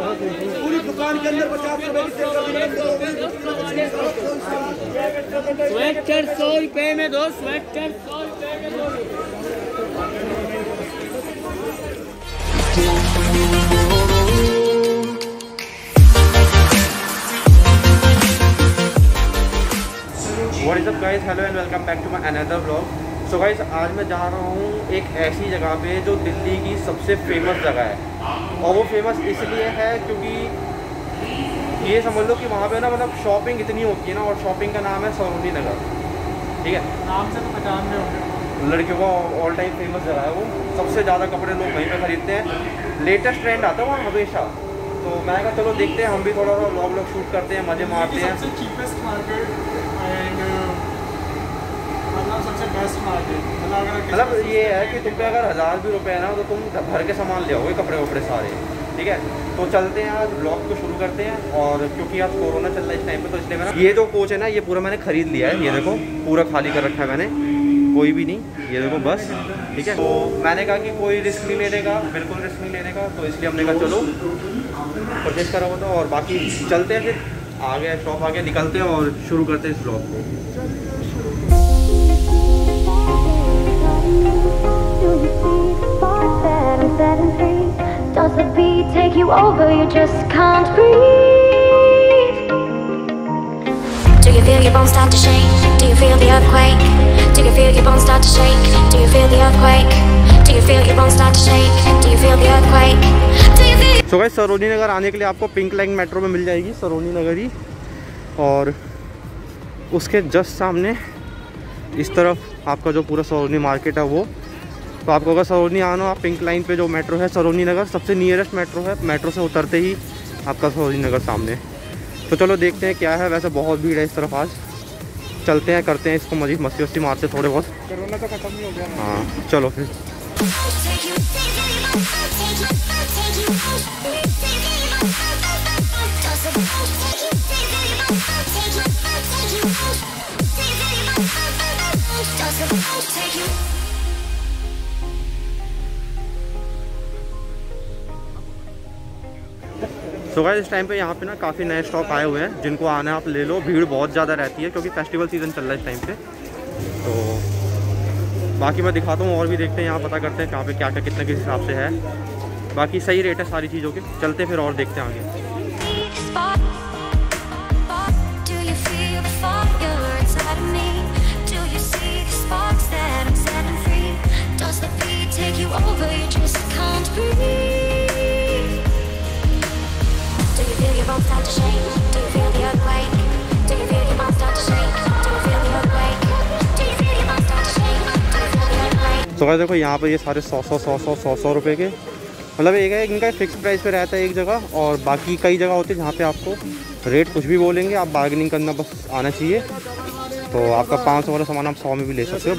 पूरी दुकान के अंदर 50 रुपए की सेल स्वेटर 100 रुपए में दो, स्वेटर 100 रुपए में दो। What is up guys, hello and welcome back to my another vlog. So guys, आज मैं जा रहा हूँ एक ऐसी जगह पे जो दिल्ली की सबसे फेमस जगह है। और वो फेमस इसलिए है क्योंकि ये समझ लो कि वहाँ पे ना मतलब शॉपिंग इतनी होती है ना, और शॉपिंग का नाम है सरोजनी नगर। ठीक है, नाम से तो पहचान रहे होंगे। लड़कियों का ऑल टाइम फेमस जगह है वो, सबसे ज़्यादा कपड़े लोग वहीं पर खरीदते हैं। लेटेस्ट ट्रेंड आता है वहाँ हमेशा। तो मैं कहा चलो देखते हैं, हम भी थोड़ा सा व्लॉग शूट करते हैं, मज़े मारते हैं। सबसे चीपेस्ट मार्केट एंड सबसे बेस्ट मार्केट। मतलब ये है कि तुम पे अगर 1000 भी रुपये है ना तो तुम भर के सामान ले आओगे, कपड़े वपड़े सारे। ठीक है, तो चलते हैं आज ब्लॉग को शुरू करते हैं। और क्योंकि आज कोरोना चल रहा है इस टाइम पे, तो इसलिए मैंने ये जो कोच है ना, ये पूरा मैंने ख़रीद लिया है। ये देखो पूरा खाली कर रखा है मैंने, कोई भी नहीं, ये देखो बस। ठीक है, तो मैंने कहा कि कोई रिस्क नहीं लेने का, बिल्कुल रिस्क नहीं लेने का, तो इसलिए हमने कहा चलो परचेज करा हुआ था। और बाकी चलते हैं, फिर आगे शॉप आगे निकलते हैं और शुरू करते हैं इस ब्लॉग को। Does the beat take you over? You just can't breathe. Do you feel your bones start to shake? Do you feel the earthquake? Do you feel your bones start to shake? Do you feel the earthquake? Do you feel your bones start to shake? Do you feel the earthquake? Do you feel? So guys, Sarojini Nagar आने के लिए आपको pink line metro में मिल जाएगी, सरोजनी नगर ही। और उसके just सामने इस तरफ आपका जो पूरा सरोजनी मार्केट है वो। तो आपको अगर सरोजनी आना हो, आप पिंक लाइन पे जो मेट्रो है सरोजनी नगर, सबसे नियरेस्ट मेट्रो है। मेट्रो से उतरते ही आपका सरोजनी नगर सामने। तो चलो देखते हैं क्या है। वैसे बहुत भीड़ है इस तरफ आज, चलते हैं करते हैं इसको मजीद मस्ती वस्ती मारते थोड़े बहुत। कोरोना तो खत्म ही हो गया। हाँ चलो फिर। तो गाइस इस टाइम पे यहाँ पे ना काफ़ी नए स्टॉक आए हुए हैं, जिनको आना है आप ले लो। भीड़ बहुत ज़्यादा रहती है क्योंकि फेस्टिवल सीज़न चल रहा है इस टाइम पे। तो बाकी मैं दिखाता हूँ और भी देखते हैं, यहाँ पता करते हैं कहाँ पे क्या क्या कितने किस हिसाब से है। बाकी सही रेट है सारी चीज़ों के। चलते फिर और देखते हैं आगे। तो देखो यहाँ पे ये सारे 100 रुपए के, मतलब एक है इनका फिक्स प्राइस पे रहता है एक जगह। और बाकी कई जगह होती है जहाँ पे आपको रेट कुछ भी बोलेंगे, आप बार्गेनिंग करना बस आना चाहिए। तो आपका 500 वाला सामान आप 100 में भी ले सकते हो।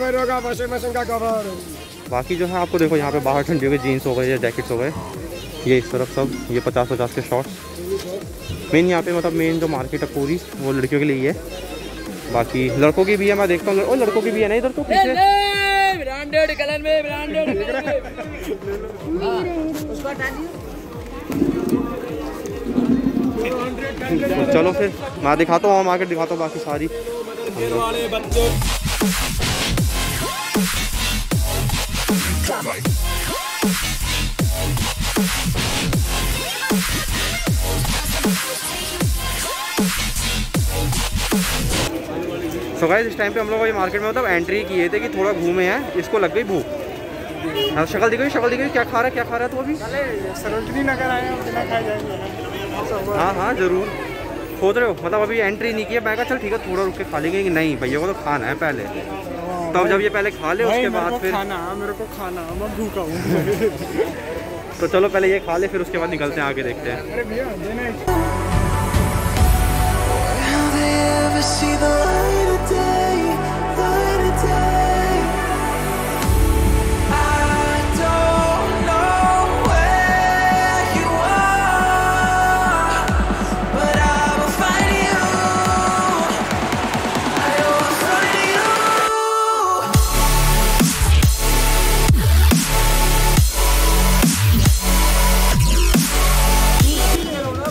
बाकी जो है आपको देखो यहाँ पे बाहर ठंडी हो गई, जीन्स हो गए या जैकेट्स हो गए, ये इस तरफ सब ये 50-50 के शॉर्ट्स। मेन यहाँ पे मतलब मेन जो मार्केट है पूरी वो लड़कियों के लिए ही है। बाकी लड़कों की भी है, मैं देखता हूँ। और लड़कों की भी है ना इधर, तो पीछे ब्रांडेड कलर में, ब्रांडेड कलर में। उसको हटा दियो। तो चलो फिर मैं दिखाता हूँ, मार्केट दिखाता हूँ बाकी सारी। वाले बच्चे तो गाइस इस टाइम पे हम लोग ये मार्केट में मतलब एंट्री किए थे कि थोड़ा घूमे हैं, इसको लग गई भूख। हाँ शक्ल दिखाई क्या खा रहा है तो अभी? सरोजनी नगर आए हैं, बिना खाए जाएंगे। हाँ ज़रूर। सोच रहे हो मतलब अभी एंट्री नहीं किया। मैं कहा चल ठीक है थोड़ा रुक के खा लेंगे। नहीं भैया को तो खाना है पहले, तब जब ये पहले खा ले उसके बाद फिर मेरे को खाना, मैं भूखा हूँ। तो चलो पहले ये खा ले, फिर उसके बाद निकलते हैं आगे देखते हैं। अरे भैया see the light of day, light of day. I don't know where you are, but I will find you. I will find you.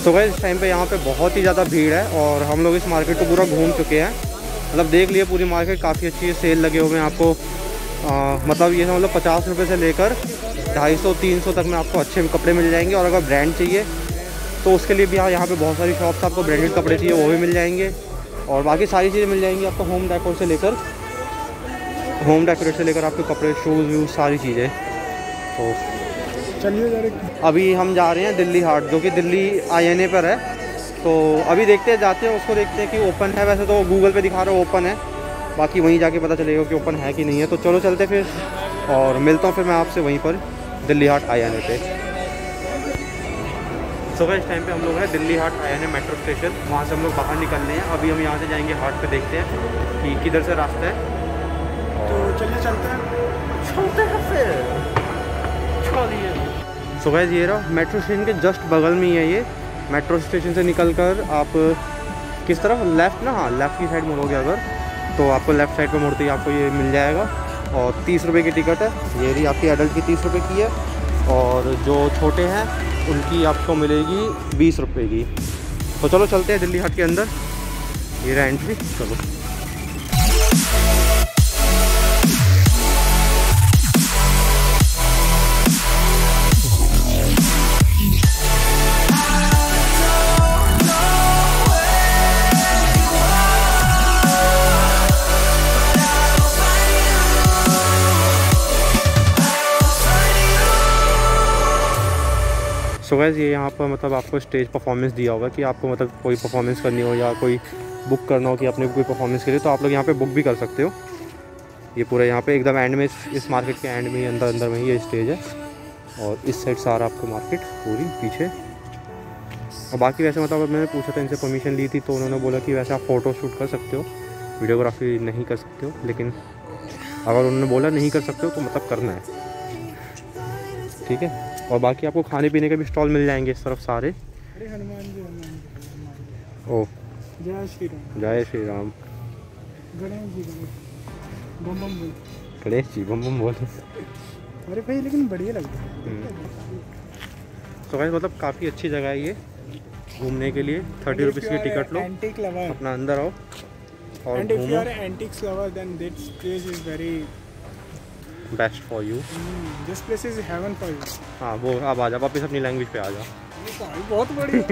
So guys इस टाइम पे यहाँ पे बहुत ही ज़्यादा भीड़ है और हम लोग इस मार्केट को पूरा घूम चुके हैं। मतलब देख लिए पूरी मार्केट, काफ़ी अच्छी है, सेल लगे हुए हैं आपको। मतलब ये मतलब 50 रुपये से लेकर 250-300 तक में आपको अच्छे कपड़े मिल जाएंगे। और अगर ब्रांड चाहिए तो उसके लिए भी यहाँ पे बहुत सारी शॉप्स, आपको ब्रांडेड कपड़े चाहिए वो भी मिल जाएंगे। और बाकी सारी चीज़ें मिल जाएंगी आपको, होम डेकोरेट से लेकर आपके कपड़े, शूज़ व्यूज़ सारी चीज़ें। तो चलिए अभी हम जा रहे हैं दिल्ली हाट, जो कि दिल्ली INA पर है। तो अभी देखते हैं, जाते हैं उसको, देखते हैं कि ओपन है। वैसे तो गूगल पे दिखा रहा है ओपन है, बाकी वहीं जाके पता चलेगा कि ओपन है कि नहीं है। तो चलो चलते फिर और मिलता हूँ फिर मैं आपसे वहीं पर दिल्ली हाट INA पे। सो इस टाइम पे हम लोग हैं Delhi Haat INA metro station, वहाँ से हम लोग बाहर निकल रहे हैं। अभी हम यहाँ से जाएंगे हाट पे, देखते हैं कि किधर से रास्ता है। तो चलिए चलते हैं फिर चलिए। सो गाइस ये रहा मेट्रो स्टेशन के जस्ट बगल में ही है ये। मेट्रो स्टेशन से निकलकर आप किस तरफ, लेफ़्ट ना, हाँ लेफ़्ट की साइड मुड़ोगे अगर, तो आपको लेफ़्ट साइड पे मुड़ते ही आपको ये मिल जाएगा। और 30 रुपये की टिकट है, ये रही आपकी एडल्ट की 30 रुपये की है। और जो छोटे हैं उनकी आपको मिलेगी 20 रुपये की। तो चलो चलते हैं दिल्ली हाट के अंदर, ये रहा एंट्री। चलो सो गाइस ये यहाँ पर मतलब आपको स्टेज परफॉर्मेंस दिया होगा कि आपको मतलब कोई परफॉर्मेंस करनी हो या कोई बुक करना हो कि आपने कोई परफॉर्मेंस करी, तो आप लोग यहाँ पे बुक भी कर सकते हो। ये पूरा यहाँ पे एकदम एंड में, इस मार्केट के एंड में ही, अंदर में ही ये स्टेज है। और इस साइड सारा आपको मार्केट पूरी पीछे। और बाकी वैसे मतलब मैंने पूछा था, इनसे परमिशन ली थी, तो उन्होंने बोला कि वैसे आप फ़ोटो शूट कर सकते हो, वीडियोग्राफी नहीं कर सकते हो। लेकिन अगर उन्होंने बोला नहीं कर सकते हो तो मतलब करना है, ठीक है। और बाकी आपको खाने पीने के भी स्टॉल मिल जाएंगे इस तरफ सारे। हनुमान जी ओ जय श्री राम, जय श्री राम। गणेश जी बम बम बोल, गणेश जी बम बम बोल। अरे भाई लेकिन बढ़िया लगता है। तो गाइस मतलब काफ़ी अच्छी जगह है ये घूमने के लिए। 30 रुपीज़ की टिकट लो, एंटीक लवर, अपना अंदर आओ और एंड इफ यू घूमो। Are antiques lover then this place is very best for you. This place is heaven for you. हाँ वो अब आ जा, वापस अपनी लैंग्वेज पे आ जा। बहुत बढ़िया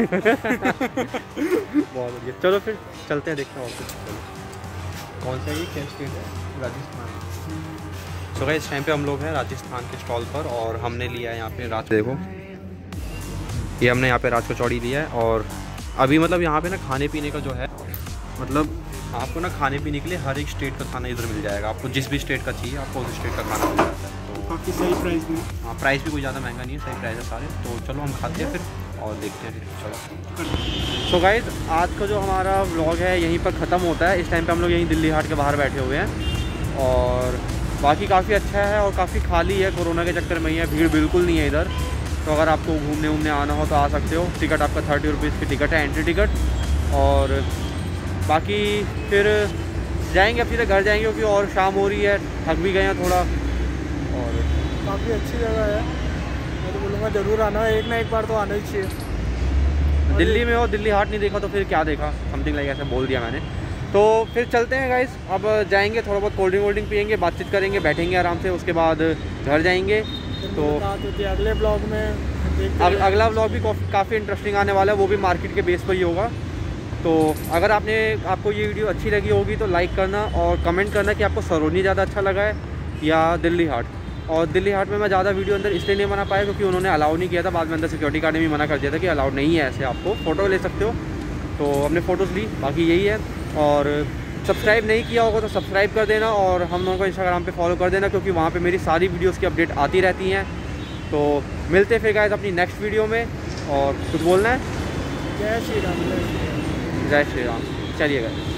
बहुत बढ़िया। चलो फिर चलते हैं, देखते हैं और कुछ। कौन सा ये क्या स्टेट है? राजस्थान। सो गाइस इस टाइम पे हम लोग हैं राजस्थान के स्टॉल पर और हमने लिया है यहाँ पे रात, देखो ये हमने यहाँ पे रात कचौड़ी लिया है। और अभी मतलब यहाँ पे ना खाने पीने का जो है, मतलब आपको ना खाने पीने के लिए हर एक स्टेट का खाना इधर मिल जाएगा। आपको जिस भी स्टेट का चाहिए आपको उस स्टेट का खाना मिल जाता है। तो काफ़ी सही प्राइस में। हाँ प्राइस भी कोई ज़्यादा महंगा नहीं है, सही प्राइस है सारे। तो चलो हम खाते हैं फिर और देखते हैं फिर। चलो सो गाइस आज का जो हमारा व्लॉग है यहीं पर ख़त्म होता है। इस टाइम पे हम लोग यहीं दिल्ली हाट के बाहर बैठे हुए हैं और बाकी काफ़ी अच्छा है और काफ़ी खाली है, कोरोना के चक्कर में ही है, भीड़ बिल्कुल नहीं है इधर। तो अगर आपको घूमने आना हो तो आ सकते हो। टिकट आपका 30 रुपीज़ की टिकट है, एंट्री टिकट। और बाकी फिर जाएंगे, अब सीधे घर जाएंगे क्योंकि और शाम हो रही है, थक भी गए हैं थोड़ा। और काफ़ी अच्छी जगह है, मैं तो बोलूँगा ज़रूर आना है, एक ना एक बार तो आना ही चाहिए। दिल्ली में हो, दिल्ली हाट नहीं देखा तो फिर क्या देखा, समथिंग लाइक ऐसा बोल दिया मैंने। तो फिर चलते हैं गाइस, अब जाएंगे, थोड़ा बहुत कोल्ड ड्रिंक पियेंगे, बातचीत करेंगे, बैठेंगे आराम से, उसके बाद घर जाएंगे। तो अगले ब्लॉग में अगला ब्लॉग भी काफ़ी इंटरेस्टिंग आने वाला है, वो भी मार्केट के बेस पर ही होगा। तो अगर आपको ये वीडियो अच्छी लगी होगी तो लाइक करना और कमेंट करना कि आपको सरोजनी ज़्यादा अच्छा लगा है या दिल्ली हाट। और दिल्ली हाट में मैं ज़्यादा वीडियो अंदर इसलिए नहीं बना पाया क्योंकि उन्होंने अलाउ नहीं किया था, बाद में अंदर सिक्योरिटी गार्ड ने भी मना कर दिया था कि अलाउड नहीं है ऐसे, आपको फ़ोटो ले सकते हो। तो हमने फ़ोटोज़ ली, बाकी यही है। और सब्सक्राइब नहीं किया होगा तो सब्सक्राइब कर देना और हम लोगों को इंस्टाग्राम पे फॉलो कर देना क्योंकि वहाँ पे मेरी सारी वीडियोस की अपडेट आती रहती हैं। तो मिलते हैं फिर गाइस अपनी नेक्स्ट वीडियो में। और कुछ बोलना है? जय श्री राम। जय श्री राम। चलिए गाइस।